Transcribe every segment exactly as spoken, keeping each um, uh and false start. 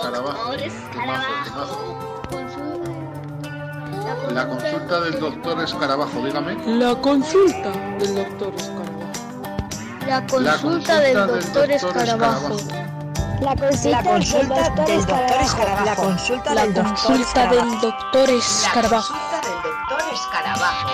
Escarabajo. Escarabajo. La consulta del doctor Escarabajo, dígame. La consulta del doctor Escarabajo. La consulta del doctor Escarabajo. La consulta del doctor Escarabajo. La consulta La del doctor consulta del doctor Escarabajo. La consulta del doctor Escarabajo.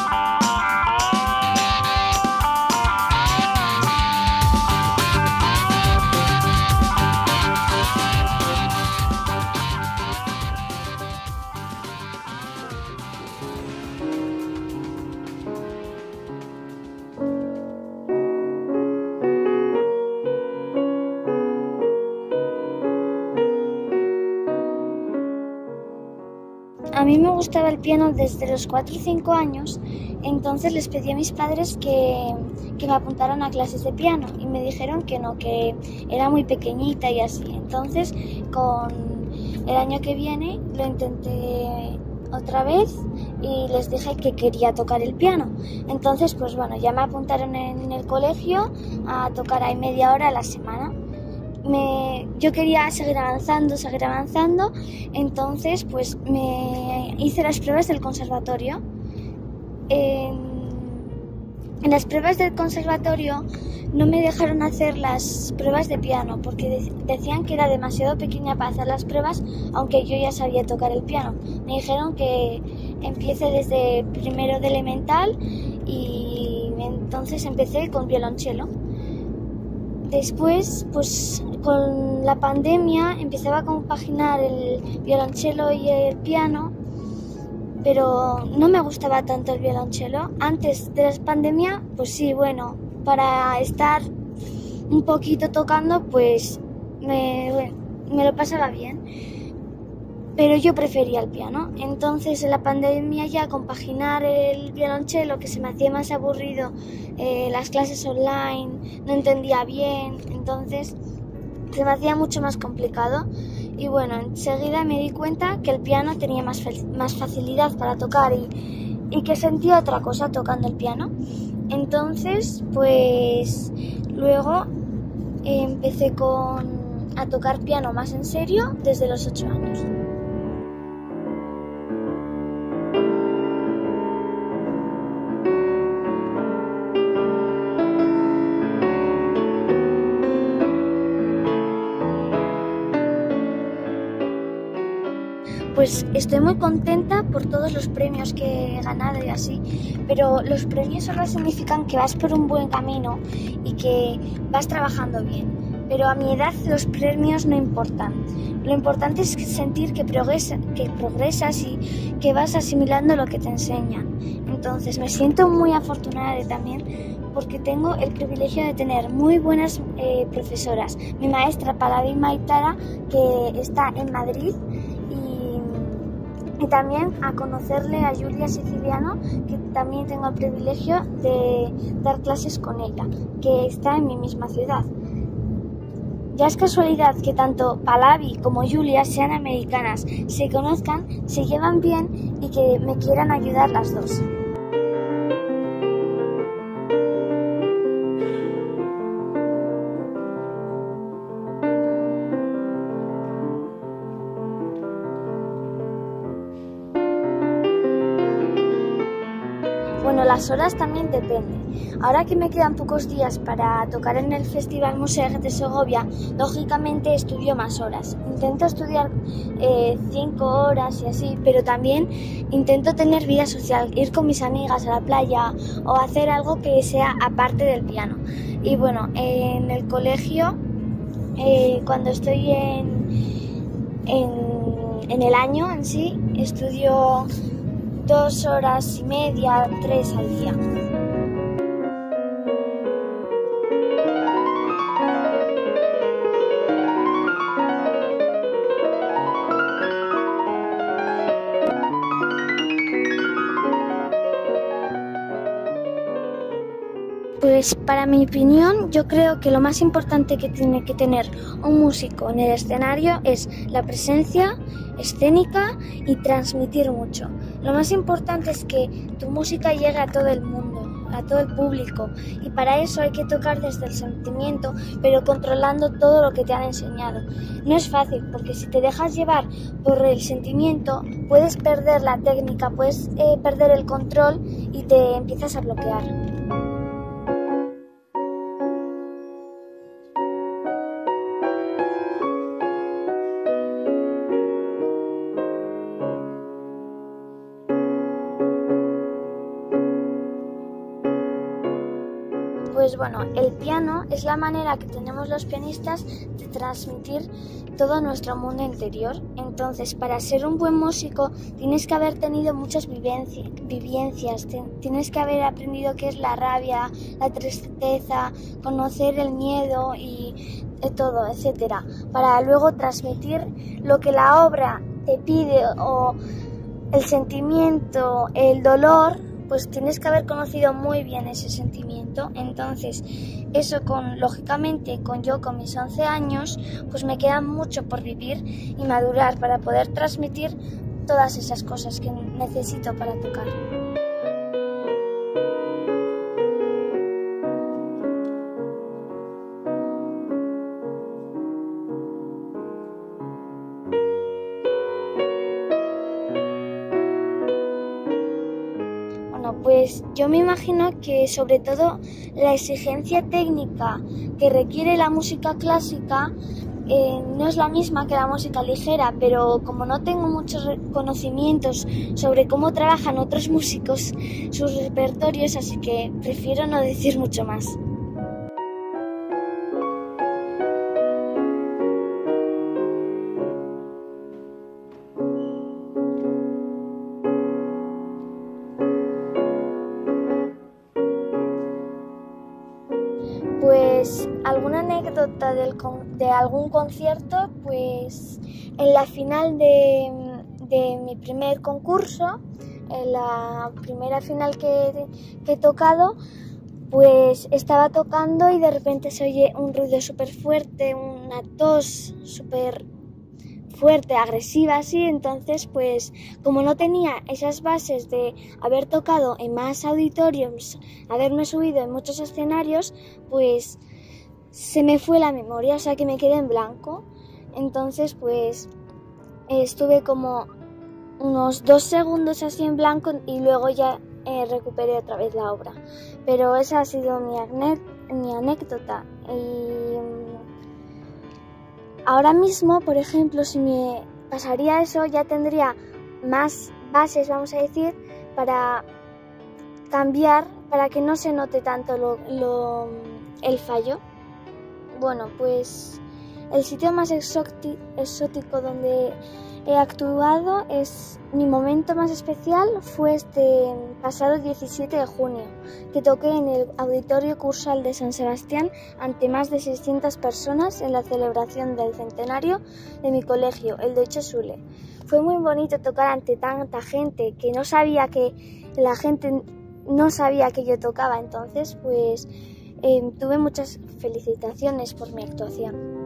A mí me gustaba el piano desde los cuatro o cinco años, entonces les pedí a mis padres que, que me apuntaran a clases de piano y me dijeron que no, que era muy pequeñita y así. Entonces, con el año que viene lo intenté otra vez y les dije que quería tocar el piano. Entonces, pues bueno, ya me apuntaron en el colegio a tocar ahí media hora a la semana. Me, yo quería seguir avanzando, seguir avanzando, entonces pues me hice las pruebas del conservatorio. En, en las pruebas del conservatorio no me dejaron hacer las pruebas de piano porque de, decían que era demasiado pequeña para hacer las pruebas, aunque yo ya sabía tocar el piano. Me dijeron que empiece desde primero de elemental y entonces empecé con violonchelo. Después, pues con la pandemia empezaba a compaginar el violonchelo y el piano, pero no me gustaba tanto el violonchelo. Antes de la pandemia, pues sí, bueno, para estar un poquito tocando, pues me, me lo pasaba bien, pero yo prefería el piano. Entonces en la pandemia ya compaginar el violonchelo, que se me hacía más aburrido, eh, las clases online, no entendía bien, entonces se me hacía mucho más complicado. Y bueno, enseguida me di cuenta que el piano tenía más, más facilidad para tocar y, y que sentía otra cosa tocando el piano. Entonces, pues luego eh, empecé con, a tocar piano más en serio desde los ocho años. Pues estoy muy contenta por todos los premios que he ganado y así, pero los premios solo significan que vas por un buen camino y que vas trabajando bien. Pero a mi edad los premios no importan. Lo importante es sentir que, progresa, que progresas y que vas asimilando lo que te enseñan. Entonces me siento muy afortunada de también porque tengo el privilegio de tener muy buenas eh, profesoras. Mi maestra Pallavi Maitara, que está en Madrid, y también a conocerle a Julia Siciliano, que también tengo el privilegio de dar clases con ella, que está en mi misma ciudad. Ya es casualidad que tanto Pallavi como Julia sean americanas, se conozcan, se llevan bien y que me quieran ayudar las dos. Bueno, las horas también dependen. Ahora que me quedan pocos días para tocar en el Festival Museet de Segovia, lógicamente estudio más horas. Intento estudiar eh, cinco horas y así, pero también intento tener vida social, ir con mis amigas a la playa o hacer algo que sea aparte del piano. Y bueno, en el colegio, eh, cuando estoy en, en, en el año en sí, estudio dos horas y media, tres al día. Pues para mi opinión, yo creo que lo más importante que tiene que tener un músico en el escenario es la presencia escénica y transmitir mucho. Lo más importante es que tu música llegue a todo el mundo, a todo el público, y para eso hay que tocar desde el sentimiento, pero controlando todo lo que te han enseñado. No es fácil, porque si te dejas llevar por el sentimiento, puedes perder la técnica, puedes eh, perder el control y te empiezas a bloquear. Pues bueno, el piano es la manera que tenemos los pianistas de transmitir todo nuestro mundo interior. Entonces, para ser un buen músico tienes que haber tenido muchas vivencias, vivencias. Tienes que haber aprendido qué es la rabia, la tristeza, conocer el miedo y todo, etcétera, para luego transmitir lo que la obra te pide o el sentimiento, el dolor. Pues tienes que haber conocido muy bien ese sentimiento. Entonces, eso con, lógicamente, con yo con mis once años, pues me queda mucho por vivir y madurar para poder transmitir todas esas cosas que necesito para tocar. Pues yo me imagino que sobre todo la exigencia técnica que requiere la música clásica eh, no es la misma que la música ligera, pero como no tengo muchos conocimientos sobre cómo trabajan otros músicos sus repertorios, así que prefiero no decir mucho más. Pues alguna anécdota del con, de algún concierto, pues en la final de, de mi primer concurso, en la primera final que, que he tocado, pues estaba tocando y de repente se oye un ruido súper fuerte, una tos súper fuerte, agresiva así. Entonces pues como no tenía esas bases de haber tocado en más auditoriums, haberme subido en muchos escenarios, pues se me fue la memoria, o sea que me quedé en blanco. Entonces pues estuve como unos dos segundos así en blanco y luego ya eh, recuperé otra vez la obra. Pero esa ha sido mi, ané mi anécdota. Y ahora mismo, por ejemplo, si me pasaría eso, ya tendría más bases, vamos a decir, para cambiar, para que no se note tanto lo, lo, el fallo. Bueno, pues el sitio más exótico donde he actuado es mi momento más especial fue este pasado diecisiete de junio, que toqué en el Auditorio Cursal de San Sebastián ante más de seiscientas personas en la celebración del centenario de mi colegio, el Deutsche Schule. Fue muy bonito tocar ante tanta gente que no sabía que la gente no sabía que yo tocaba, entonces pues eh, tuve muchas felicitaciones por mi actuación.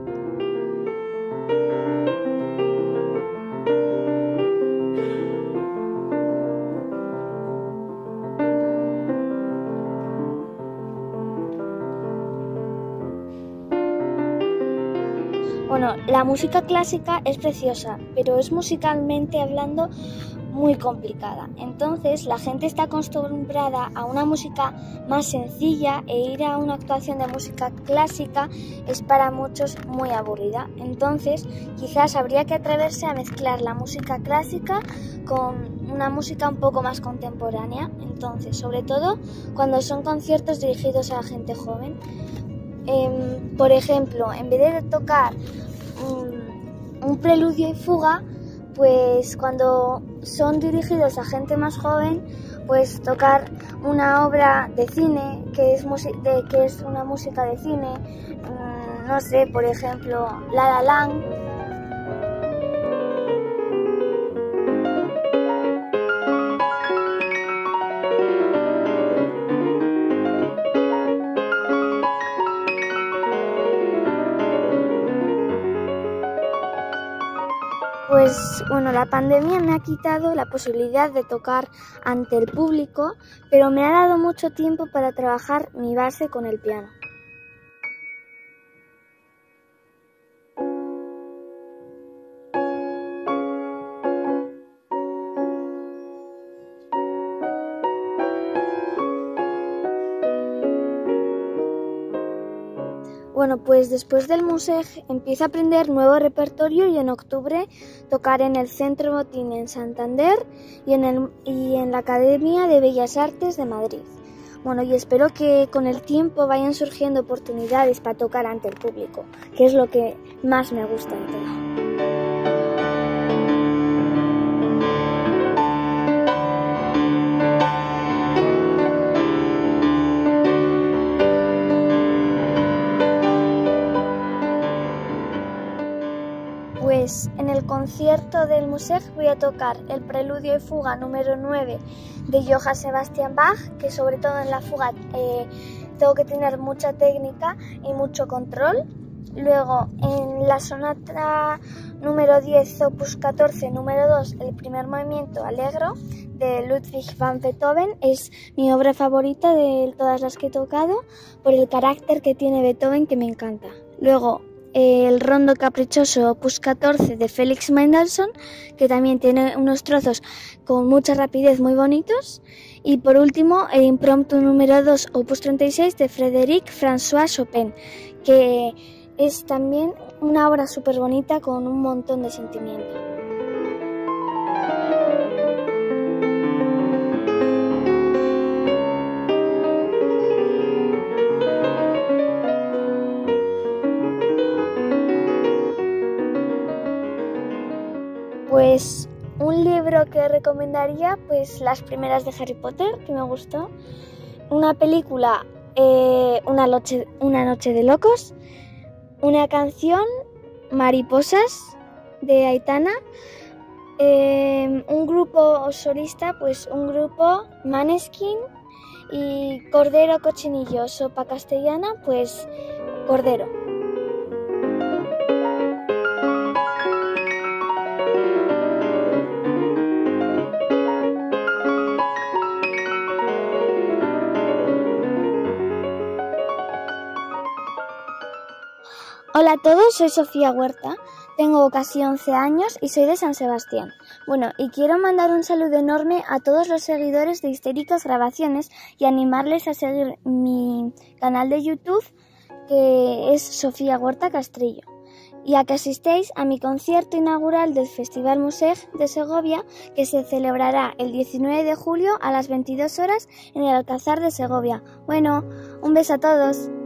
Bueno, la música clásica es preciosa, pero es musicalmente hablando muy complicada. Entonces, la gente está acostumbrada a una música más sencilla e ir a una actuación de música clásica es para muchos muy aburrida. Entonces, quizás habría que atreverse a mezclar la música clásica con una música un poco más contemporánea. Entonces, sobre todo cuando son conciertos dirigidos a la gente joven. Eh, por ejemplo, en vez de tocar un, un preludio y fuga, pues cuando son dirigidos a gente más joven, pues tocar una obra de cine, que es, de, que es una música de cine, mmm, no sé, por ejemplo, La La Land. Pues bueno, la pandemia me ha quitado la posibilidad de tocar ante el público, pero me ha dado mucho tiempo para trabajar mi base con el piano. Bueno, pues después del Museg empiezo a aprender nuevo repertorio y en octubre tocar en el Centro Botín en Santander y en, el, y en la Academia de Bellas Artes de Madrid. Bueno, y espero que con el tiempo vayan surgiendo oportunidades para tocar ante el público, que es lo que más me gusta de todo. Pues en el concierto del Museg voy a tocar el Preludio y Fuga número nueve de Johann Sebastian Bach, que sobre todo en la fuga eh, tengo que tener mucha técnica y mucho control. Luego en la sonata número diez, opus catorce, número dos, el primer movimiento Allegro de Ludwig van Beethoven. Es mi obra favorita de todas las que he tocado por el carácter que tiene Beethoven, que me encanta. Luego el Rondo Caprichoso opus catorce de Felix Mendelssohn, que también tiene unos trozos con mucha rapidez muy bonitos. Y por último el Impromptu número dos opus treinta y seis de Frédéric François Chopin, que es también una obra súper bonita con un montón de sentimiento. Pues un libro que recomendaría, pues las primeras de Harry Potter, que me gustó. Una película, eh, una, noche, una noche de locos. Una canción, Mariposas, de Aitana. Eh, un grupo solista, pues un grupo, Maneskin. Y Cordero Cochinillo, sopa castellana, pues Cordero. Hola a todos, soy Sofía Huerta, tengo casi once años y soy de San Sebastián. Bueno, y quiero mandar un saludo enorme a todos los seguidores de Histéricas Grabaciones y animarles a seguir mi canal de YouTube, que es Sofía Huerta Castrillo, y a que asistéis a mi concierto inaugural del Festival Museg de Segovia, que se celebrará el diecinueve de julio a las veintidós horas en el Alcázar de Segovia. Bueno, un beso a todos.